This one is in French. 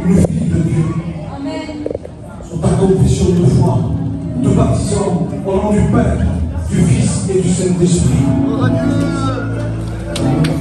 une fille de Dieu. Amen. Sur ta confession de foi, te baptisant au nom du Père, du Fils et du Saint-Esprit.